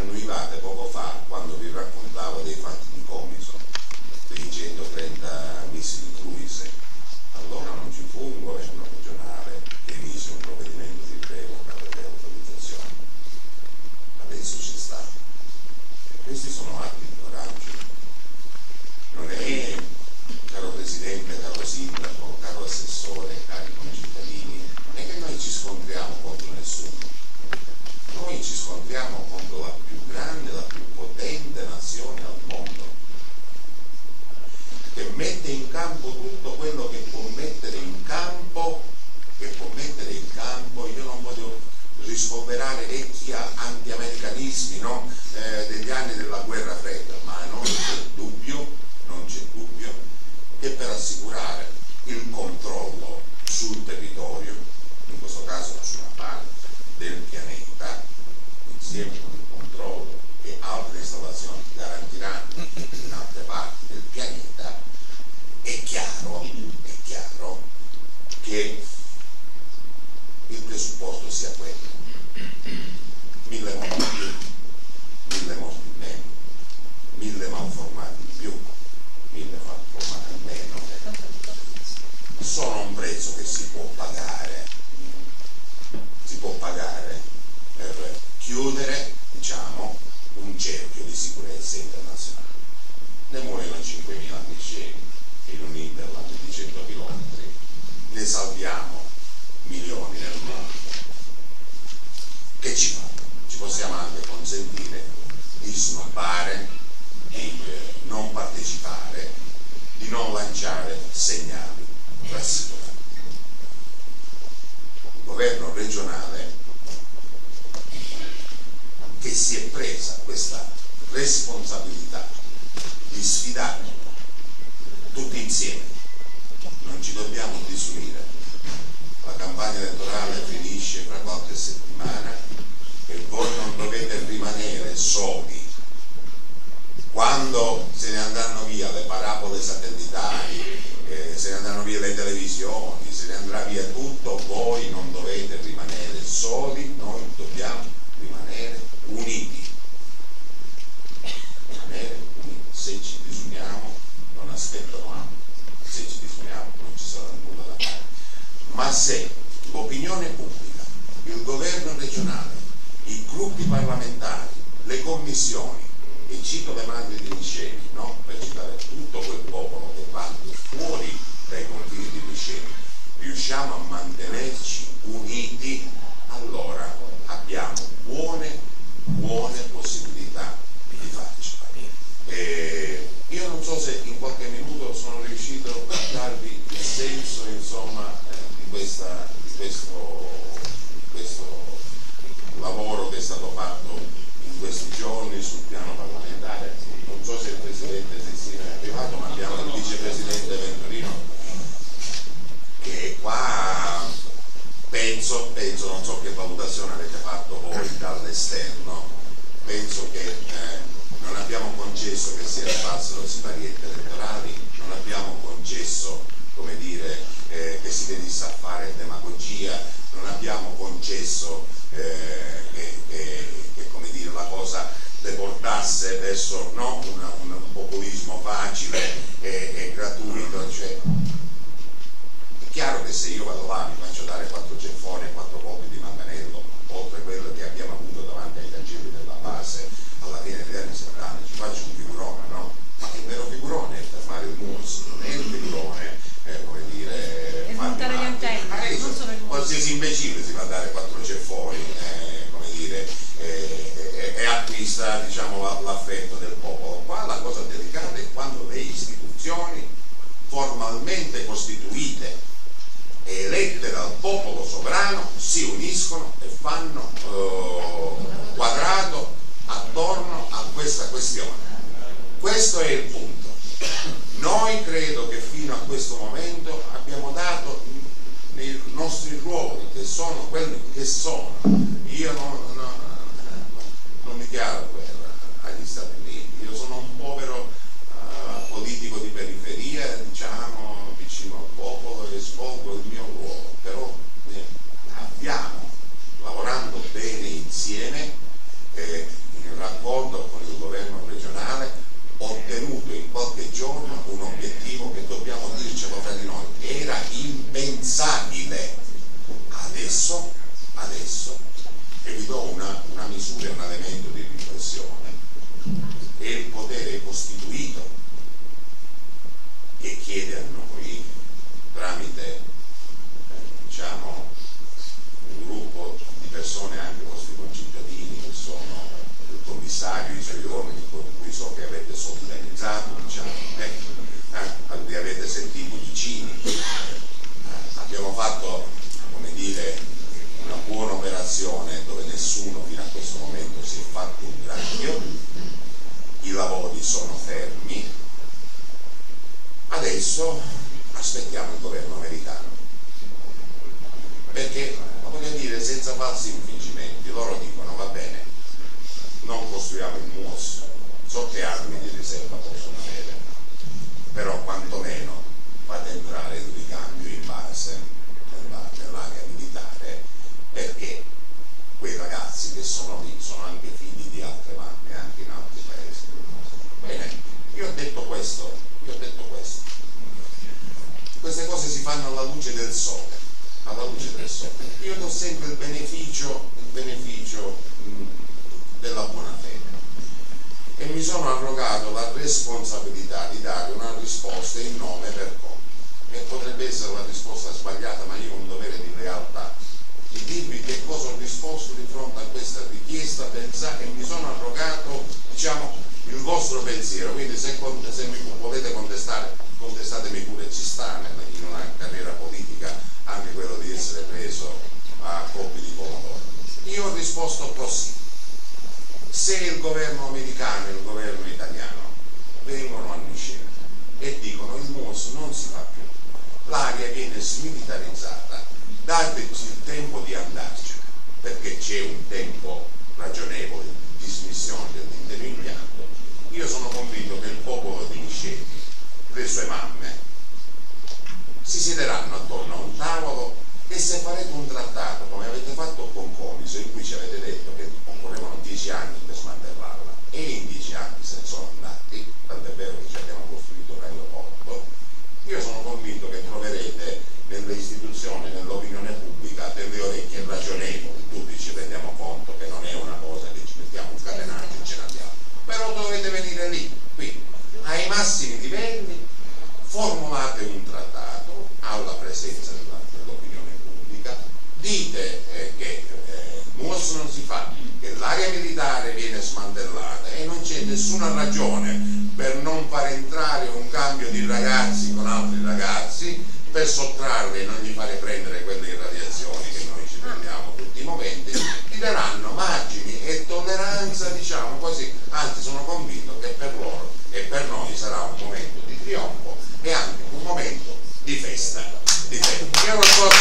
annuivate poco fa quando vi raccontavo dei fatti di Comiso, dei 130 missili cruise. Allora non ci fu un governo regionale che emise un provvedimento di revoca delle autorizzazioni. Adesso c'è stato. Questi sono atti di coraggio. Non è, caro Presidente, caro Sindaco, caro Assessore, cari concittadini, non è che noi ci scontriamo contro nessuno. Noi ci scontriamo contro la più grande, la più potente nazione al mondo, che mette in campo tutto quello che può mettere in campo, io non voglio rispolverare vecchi anti-americanismi, no? Degli anni della guerra fredda, ma non c'è dubbio che per assicurare il controllo sul territorio, in questo caso su una parte del pianeta, insieme con il controllo che altre installazioni garantiranno in altre parti del pianeta, è chiaro che il presupposto sia quello. 1000 morti in più, 1000 morti in meno, 1000 malformati in più, 1000 malformati in meno, sono un prezzo che si può pagare per chiudere, diciamo, un cerchio di sicurezza internazionale. Ne muoiono 5.000 misceli in un interland di 100 km, ne salviamo milioni nel mondo. Che ci fa? Ci possiamo anche consentire di snobbare, di non partecipare, di non lanciare segnali rassicuranti. Il governo regionale che si è presa questa responsabilità di sfidare tutti insieme, non ci dobbiamo disunire. La campagna elettorale finisce fra qualche settimana e voi non dovete rimanere soli. Quando se ne andranno via le parabole satellitari, se ne andranno via le televisioni, se ne andrà via tutto, voi non dovete rimanere soli, noi dobbiamo rimanere uniti. Se ci disuniamo non aspettiamo, se ci disuniamo non ci sarà nulla da fare. Ma se l'opinione pubblica, il governo regionale, i gruppi parlamentari, le commissioni, e cito le madri di Misceli, no? Per citare tutto quel popolo che va fuori dai confini di Misceli, riusciamo a mantenerci uniti, allora abbiamo buone possibilità di farci. Io non so se in qualche minuto sono riuscito a darvi il senso, insomma, di questo lavoro che è stato fatto in questi giorni sul piano parlamentare. Non so se il Presidente Sessina è arrivato, ma abbiamo il Vicepresidente Venturino che è qua. Penso, non so che valutazione avete fatto voi dall'esterno, penso che non abbiamo concesso che si arrivassero sipariette elettorali, non abbiamo concesso, come dire, che si venisse a fare demagogia, non abbiamo concesso che come dire, la cosa deportasse verso no, un populismo facile e gratuito. Cioè, è chiaro che se io vado là mi faccio dare 4 ceffoni e 4 colpi di manganello, oltre a quello che abbiamo avuto davanti ai cancelli della base alla fine degli anni 70, ci faccio un figurone, no? Ma il vero figurone è fermare il MUOS, non è il figurone, come dire, montare gli antenni, non solo il MUOS. Qualsiasi imbecille si fa dare 4 ceffoni, come dire, e acquista, diciamo, l'affetto del popolo. Qua la cosa delicata è quando le istituzioni formalmente costituite e elette dal popolo sovrano si uniscono e fanno quadrato attorno a questa questione. Questo è il punto. Noi credo che fino a questo momento abbiamo dato nei nostri ruoli, che sono quelli che sono. Io non mi chiaro agli Stati Uniti, io sono un povero politico di periferia, diciamo, vicino al popolo, e svolgo il mio ruolo, però abbiamo, lavorando bene insieme, in raccordo momento di riflessione e il potere costituito che chiede a noi, tramite diciamo un gruppo di persone, anche i vostri concittadini, che sono il commissario, i suoi uomini, con cui so che avete solidarizzato, diciamo, li avete sentiti vicini, abbiamo fatto, come dire, una buona operazione dove nessuno fino a questo momento si è fatto un granchio, i lavori sono fermi, adesso aspettiamo il governo americano, perché, voglio dire, senza falsi infingimenti, loro dicono va bene, non costruiamo il MUOS, so che armi di riserva possono avere, però quantomeno fate entrare il ricambio in base nell'area militare, perché quei ragazzi che sono lì sono anche figli di altre mamme, anche in altri paesi. Bene, io ho detto questo. Queste cose si fanno alla luce del sole, Io do sempre il beneficio della buona fede e mi sono arrogato la responsabilità di dare una risposta in nome e per conto, e potrebbe essere una risposta sbagliata, ma io ho un dovere di lealtà di dirvi che cosa ho risposto di fronte a questa richiesta, pensate, e mi sono arrogato, diciamo, il vostro pensiero. Quindi se mi volete contestatemi pure, ci sta in una carriera politica anche quello di essere preso a colpi di pomodoro. Io ho risposto così: se il governo americano e il governo italiano vengono a Nicea e dicono il MUOS non si fa più, l'area viene smilitarizzata, dateci il tempo di andarci, perché c'è un tempo ragionevole di dismissione dell'intero impianto, io sono convinto che il popolo di Nicea, le sue mamme, si siederanno attorno a un tavolo e se farete un trattato come avete fatto con Comiso, in cui ci avete detto che occorrevano 10 anni per smantellarla, e in 10 anni se ne sono andati, tant'è vero che ci abbiamo costruito un aeroporto, io sono convinto che troverete nelle istituzioni, nell'opinione pubblica, delle orecchie ragionevoli. Tutti ci rendiamo conto che non è una cosa che ci mettiamo un catenaggio e ce ne andiamo, però dovete venire lì, qui, ai massimi livelli, formulate un trattato alla presenza dell'opinione pubblica, dite che MUOS non si fa, che l'area militare viene smantellata e non c'è nessuna ragione per non far entrare un cambio di ragazzi con altri ragazzi, per sottrarli e non gli fare prendere quelle irradiazioni che noi ci prendiamo tutti i momenti, ti daranno margini e tolleranza, diciamo così, anzi sono convinto che per loro e per noi sarà un momento di trionfo e anche un momento di festa. Io non so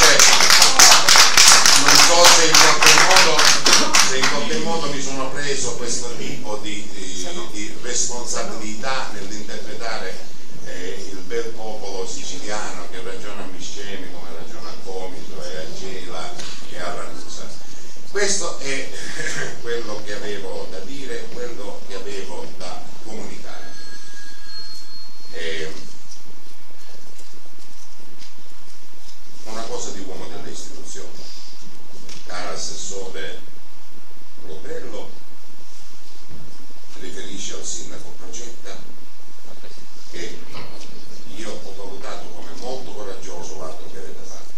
se in qualche modo mi sono preso questo tipo di responsabilità nell'interpretare il bel popolo siciliano che ragiona a Miscemi come ragiona a Comiso e a Gela e a Ragusa. Questo è quello che avevo da dire, quello che avevo da comunicare. Una cosa di uomo delle istituzioni, caro assessore Rotello, riferisce al sindaco Procetta che io ho valutato come molto coraggioso l'atto che avete fatto.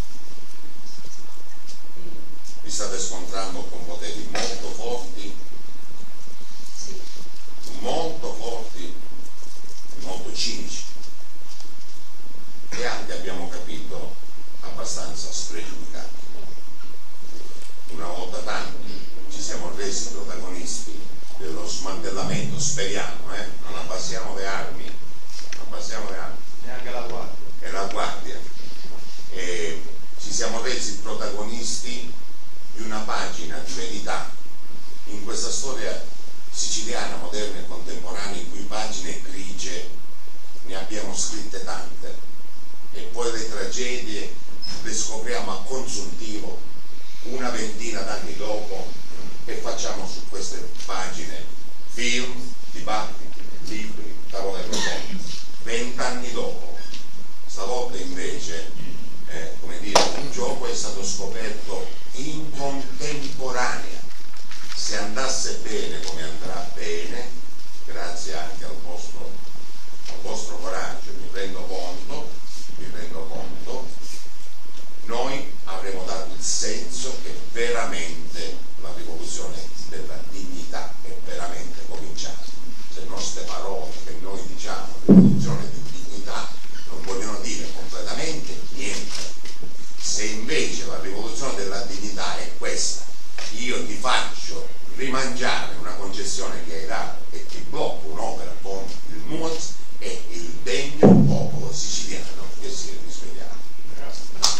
Vi state scontrando con poteri molto forti, molto cinici, e anche abbiamo capito abbastanza spregiudicati. Una volta tanto ci siamo resi protagonisti dello smantellamento, speriamo, non abbassiamo le armi, neanche la guardia. E la guardia. E ci siamo resi protagonisti di una pagina di verità in questa storia siciliana, moderna e contemporanea, in cui pagine grigie ne abbiamo scritte tante, e poi le tragedie le scopriamo a consuntivo una ventina d'anni dopo, e facciamo su queste pagine film, dibattiti, libri, tavole rotonde. 20 anni dopo, stavolta invece, come dire, un gioco è stato scoperto in contemporanea, se andasse bene come andrà bene, grazie anche al vostro coraggio, mi rendo conto, noi avremo dato il senso che veramente la rivoluzione della dignità è veramente cominciata. Se non ste parole che noi diciamo rivoluzione di dignità non vogliono dire completamente niente. Se invece la rivoluzione della dignità è questa, io ti faccio rimangiare una concessione che hai dato e ti blocco un'opera con il MUOS, è il degno popolo siciliano che si è risvegliato.